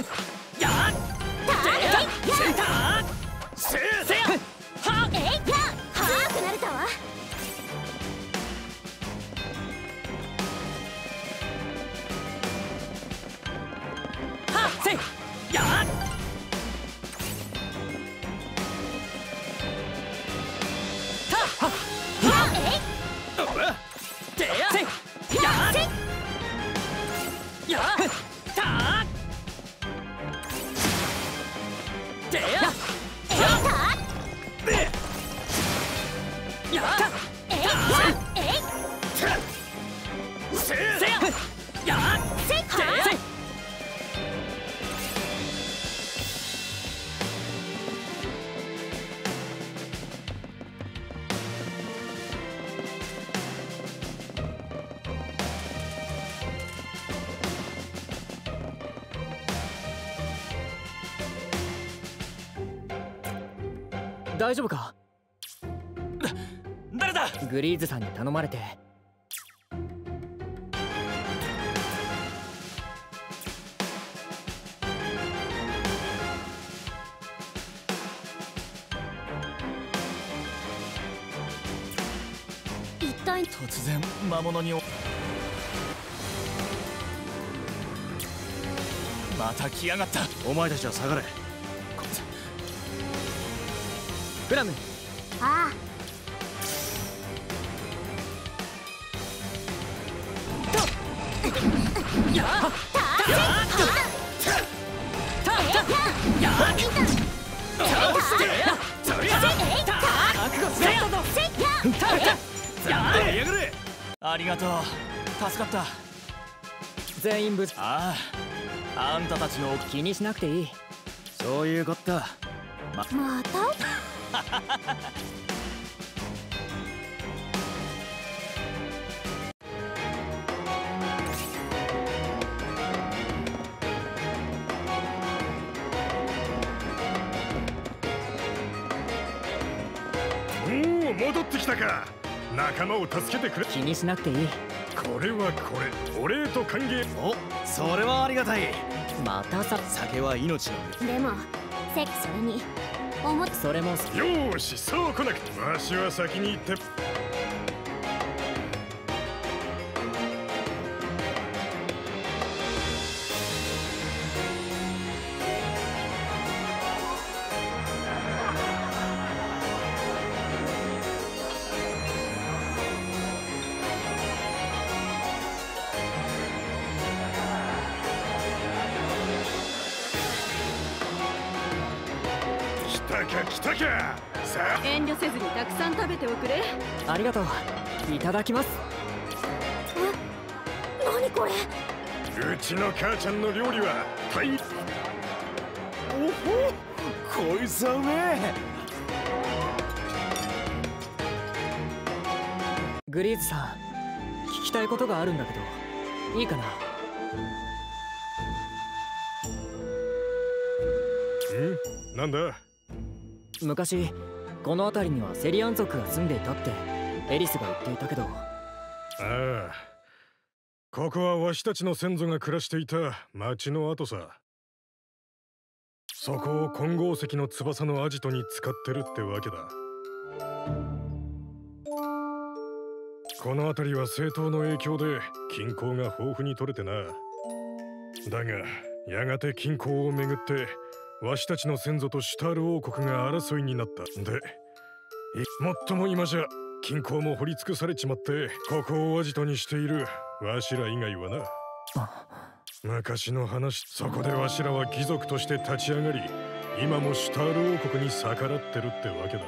やっセンターせやはっ強くなれたわ。 はっせやったはってやせややたてややせやや大丈夫か？誰だ？グリーズさんに頼まれて。 一体突然魔物にまた来やがった。お前たちは下がれ。プラム。 ああ。 やっありがとう。助かった。全員無事。ああ、あんたたちの気にしなくていい。そういうこった。 また戻ってきたか。仲間を助けてくれ。 気にしなくていい。 これはこれ、お礼と歓迎。 お、それはありがたい。また酒は命の。 でもそれにそれも。 よーし、そう来なくて。わしは先に行って。来たか。さあ、 遠慮せずにたくさん食べておくれ。 ありがとう。いただきます。 何これ。 うちの母ちゃんの料理はおほ、こいつはうめえ。 グリーズさん、聞きたいことがあるんだけどいいかな？ なんだ？ 昔この辺りにはセリアン族が住んでいたってエリスが言っていたけど。 ああ、ここはわしたちの先祖が暮らしていた町の跡さ。そこを金剛石の翼のアジトに使ってるってわけだ。この辺りは政党の影響で金鉱が豊富に取れてな。だがやがて金鉱をめぐってわしたちの先祖とシュタール王国が争いになった。でもっとも今じゃ金鉱も掘り尽くされちまって、ここをアジトにしているわしら以外はな。昔の話。そこでわしらは貴族として立ち上がり、今もシュタール王国に逆らってるってわけだ。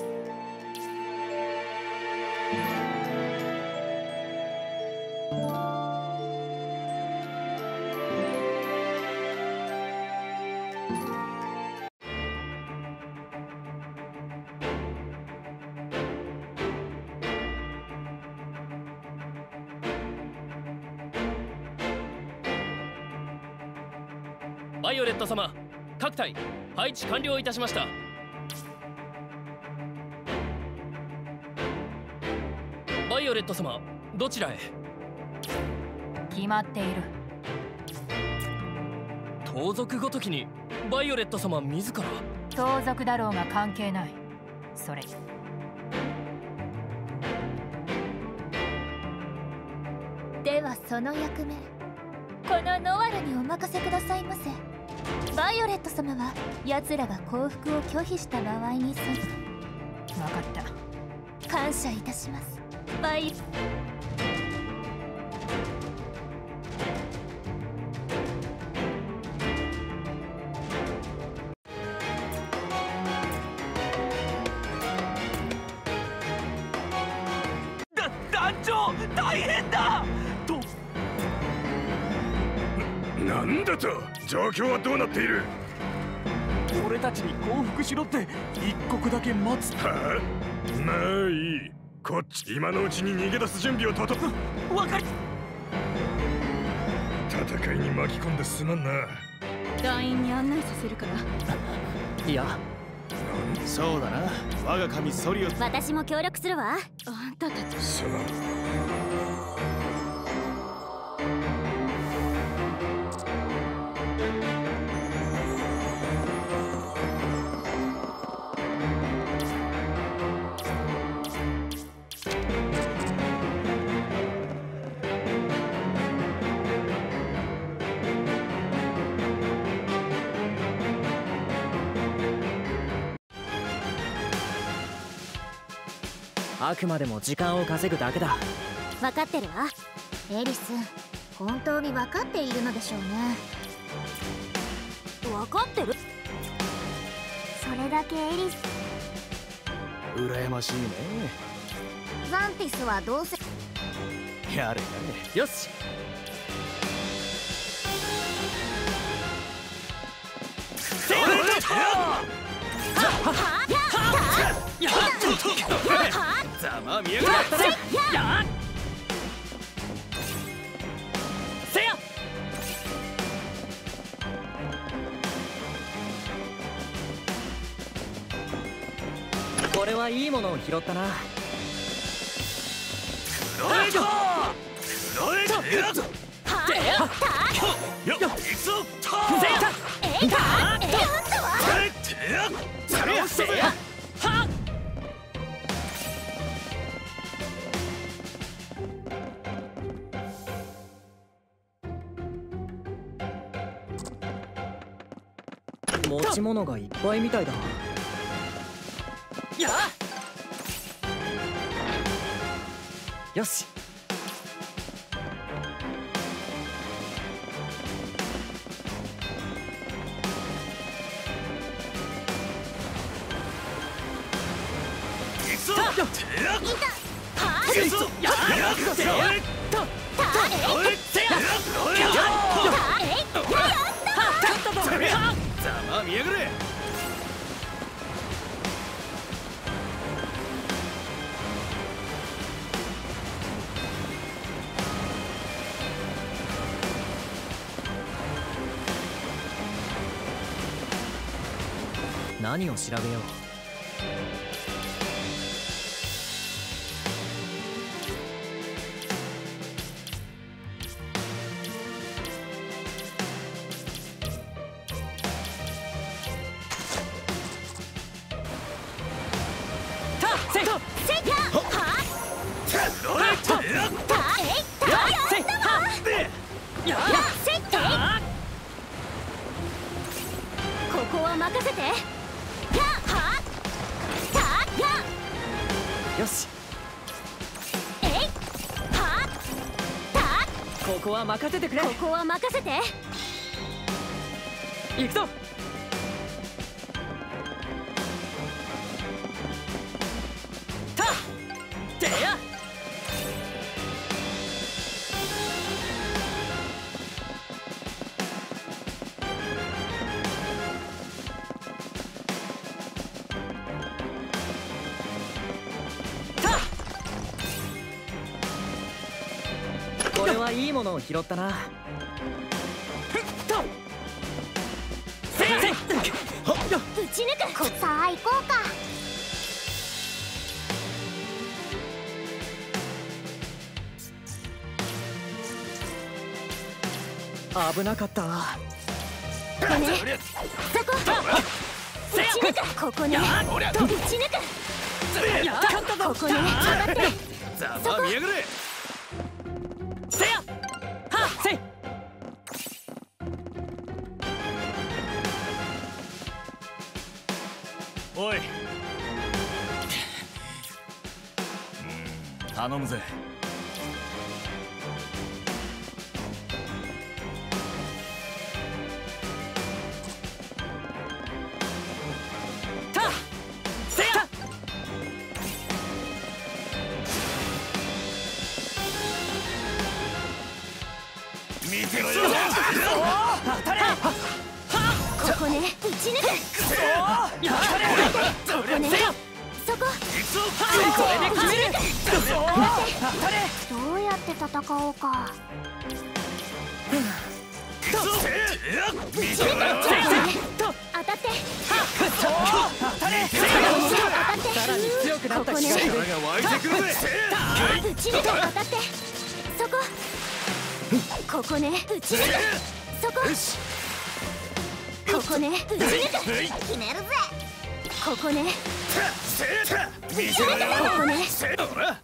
バイオレット様、各隊配置完了いたしました。バイオレット様、どちらへ？ 決まっている。 盗賊ごときにバイオレット様自ら。 盗賊だろうが関係ない。それではその役目、このノワルにお任せくださいませ。バイオレット様は奴らが降伏を拒否した場合に分かった。 感謝いたします。バイ団長大変だと。 なんだと。状況はどうなっている。 俺たちに降伏しろって一刻だけ待つ。 はあ、まあいい。こっち今のうちに逃げ出す準備を整え。 わかり。 戦いに巻き込んですまんな。 団員に案内させるから。 いや、そうだな。我が神ソリオ。 私も協力するわ。あんたたちすまん。 あくまでも時間を稼ぐだけだ。 分かってるわ。エリス、本当に分かっているのでしょうね。分かってる。それだけエリス。 羨ましいね。 ザンティスはどうせ。 やれやれ。よし。ざま見える。せや。これはいいものを拾ったな。持ち物がいっぱいみたいだ。やあ、よし。ざま見やがれ。何を調べよう。 ここは任せて。 よし。ここは任せてくれ。 ここは任せて。 行くぞ。てや。これはいいものを拾ったな。 打ち抜く。さあ行こうか。 危なかった。 ここね、そこ打ち抜く、ここね、打ち抜く、ここね、当たって、 ざまあ見やがれ。せやはっせい。おい、頼むぜ。見てろよ。当たれ。 ここね、打ち抜く。ここね、そこ。これで決める。どうやって戦おうか。当たって。さらに強くなった気がする。 力が湧いてくるぜ。 打ち抜く、当たって。そこ。ここね、打ち抜く。そこ。ここね、打ち抜く。決めるぜ。ここね。 見てろよ。 ここね。 ほら。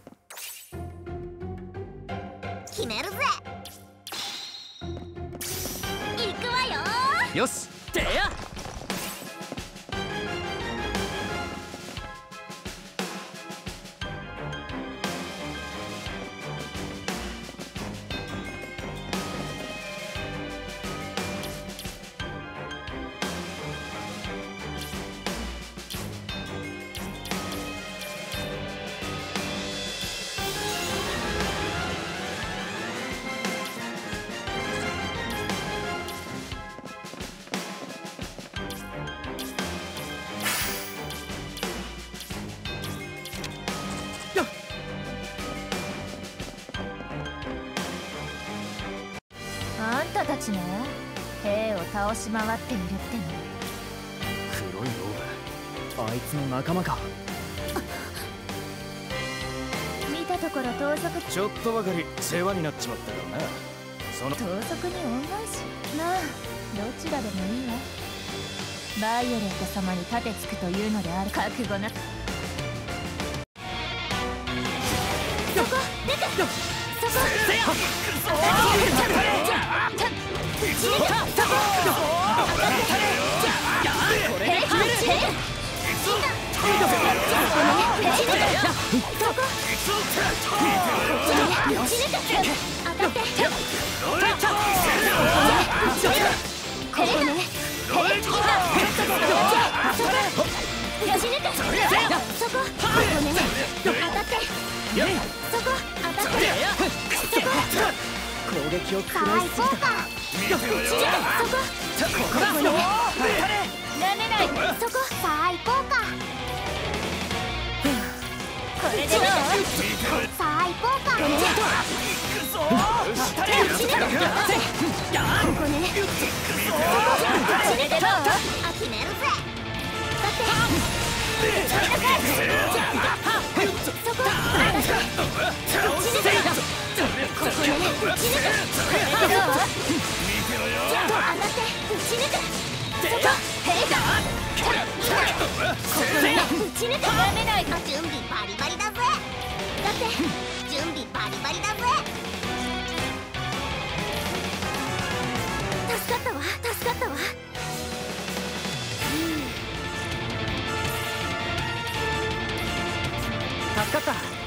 決めるぜ。行くわよ。 よし。てや。 あんたたちね、兵を倒し回っているっての。 黒いローブ、あいつの仲間か。 見たところ盗賊。 ちょっとばかり世話になっちまったからな。その盗賊に恩返し。まあどちらでもいいわ。バイオレット様に盾つくというのである。覚悟な。そこ出た。そこせや。 攻撃を食らいすぎた。見てろよ。そこだ。なめない。 そこ最高か。これでどう？最高か。ここね。これでどう？決めるぜ。だって。そこ。ここね、打ち抜く。これでどう？見てろよ。当たって打ち抜く。そこ。へいだ。ここね、打ち抜く。なめない。準備バリバリだぜ。だって準備バリバリだぜ。助かったわ、助かったわ。 助かった。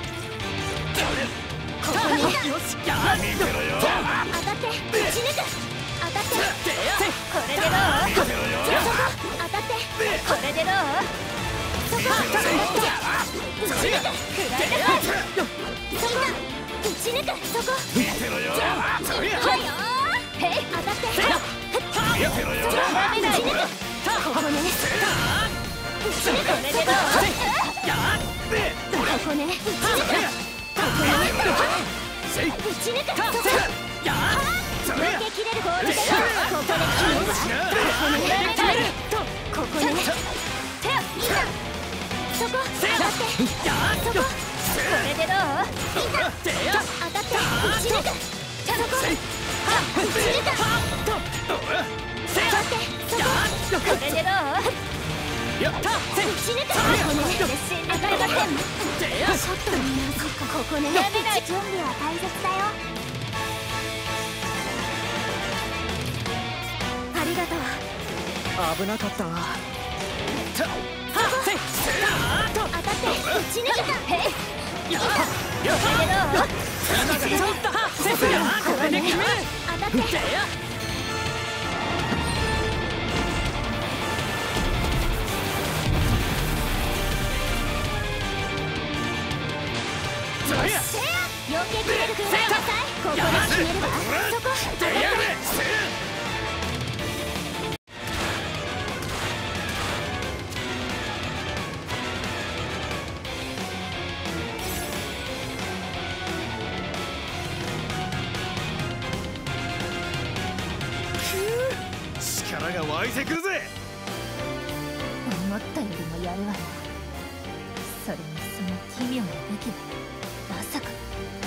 ここね。 よし。見てろよ。 当たって打ち抜く。当たって。これでどう？そこ当たって。これでどう？そこ打ち抜く。そこ打ち抜く。そこ見てろよ。はいよ。へい当たって。見てろよ。打ち抜く。ここね。打ち抜く。これでどう？ここね。打ち抜く。ここね。打ち抜く。そこ。抜け切れるボールでここで決めるわ。ここね。そこ当たって。そここれでどう？当たって打ち抜く。そこ打ち抜く。当たってけろ。 やった。 打ち抜く。この死んでくれません。ちょっとまずいか。ここね。準備は大切だよ。ありがとう。 危なかったわ。 当たって打ち抜けた。へい。やったけど。これね。当たって。避けきれるくらいなさい。ここで決めればそこ。 力が湧いてくるぜ。 思ったよりもやるわね。それにその奇妙な武器はまさか。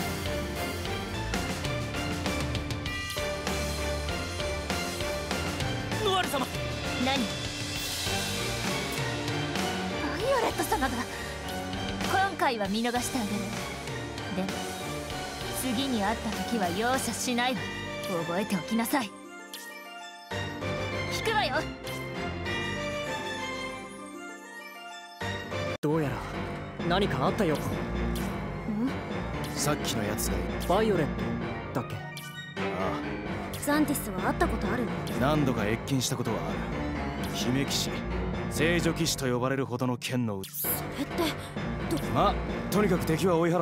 ノアル様。 何？バイオレット様が。今回は見逃してあげる。でも次に会った時は容赦しないわ。覚えておきなさい。聞くわよ。 どうやら何かあったよ。 さっきのやつがいる。 バイオレットだっけ？ あザンティスは会ったことあるの？ あ、何度か謁見したことはある。姫騎士、聖女騎士と呼ばれるほどの剣のそれってまあとにかく敵は追い払った。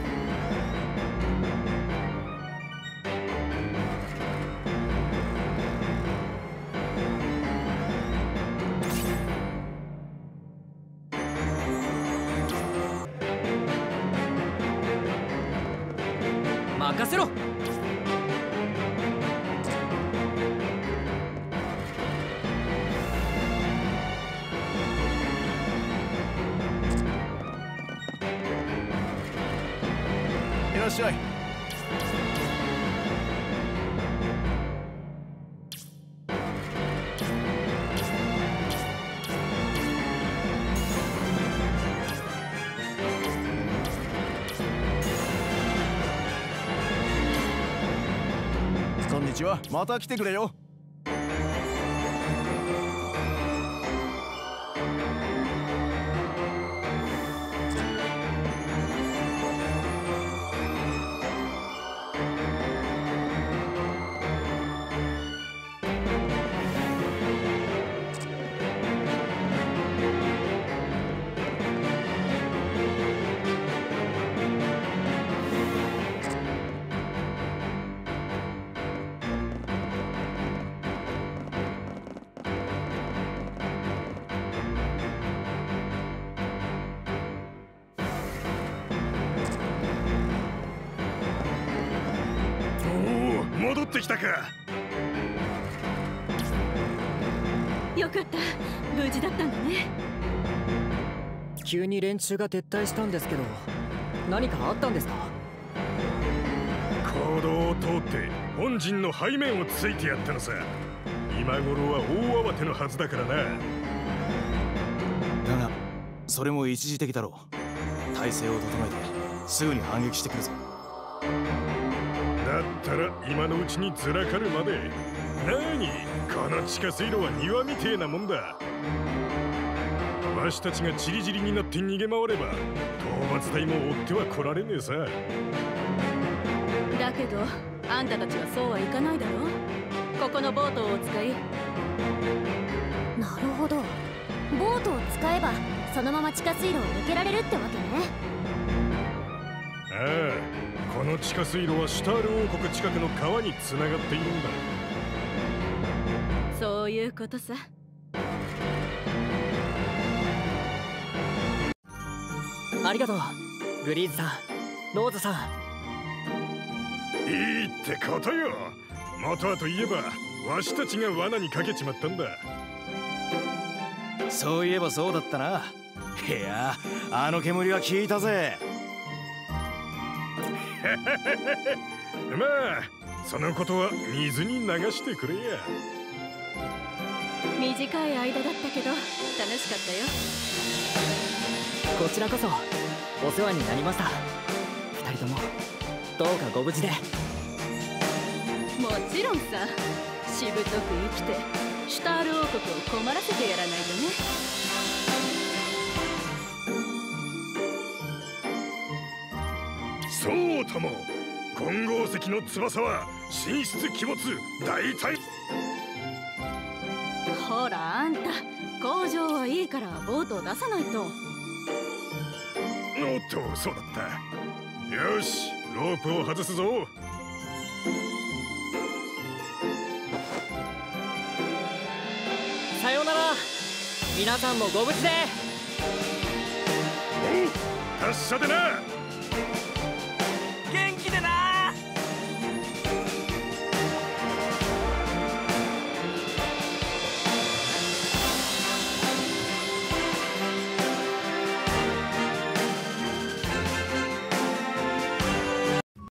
任せろ。 いらっしゃい。こんにちは。また来てくれよ。 戻ってきたか。 よかった。無事だったんだね。 急に連中が撤退したんですけど、何かあったんですか？ 行動を通って本陣の背面をついてやったのさ。今頃は大慌てのはずだからな。 だがそれも一時的だろう。体勢を整えてすぐに反撃してくるぞ。 だったら今のうちにずらかるまで。なにこの地下水路は庭みてえなもんだ。わしたちがチリチリになって逃げ回れば討伐隊も追っては来られねえさ。 だけどあんたたちはそうはいかないだろ。ここのボートを使い。なるほど。ボートを使えばそのまま地下水路を抜けられるってわけね。 ああ、この地下水路はシュタール王国近くの川につながっているんだ。 そういうことさ。 ありがとうグリーズさん、ローズさん。 いいってことよ。元はといえばわしたちが罠にかけちまったんだ。 そういえばそうだったな。いや、あの煙は効いたぜ。 まあそのことは水に流してくれや。 短い間だったけど楽しかったよ。 こちらこそお世話になりました。二人ともどうかご無事で。 もちろんさ、しぶとく生きてシュタール王国を困らせてやらないとね。 そうとも、金剛石の翼は神出鬼没大体。 ほらあんた、工場はいいからボートを出さないと。 おっと、そうだった。よし、ロープを外すぞ。 さようなら。皆さんもご無事で。 おう、達者でな。